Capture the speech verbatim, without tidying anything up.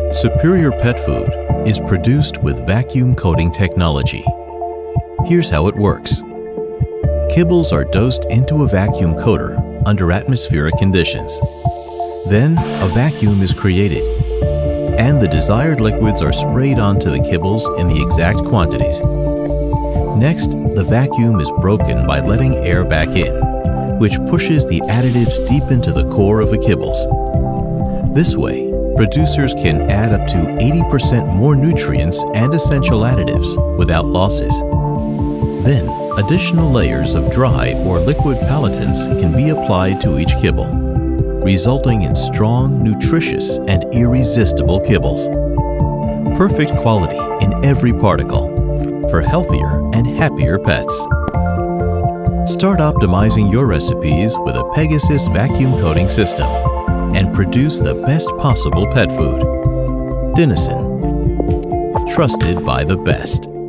Superior pet food is produced with vacuum coating technology. Here's how it works. Kibbles are dosed into a vacuum coater under atmospheric conditions. Then, a vacuum is created, and the desired liquids are sprayed onto the kibbles in the exact quantities. Next, the vacuum is broken by letting air back in, which pushes the additives deep into the core of the kibbles. This way, producers can add up to eighty percent more nutrients and essential additives without losses. Then, additional layers of dry or liquid pelletants can be applied to each kibble, resulting in strong, nutritious, and irresistible kibbles. Perfect quality in every particle for healthier and happier pets. Start optimizing your recipes with a Pegasus Vacuum Coating System and produce the best possible pet food. Dinnissen. Trusted by the best.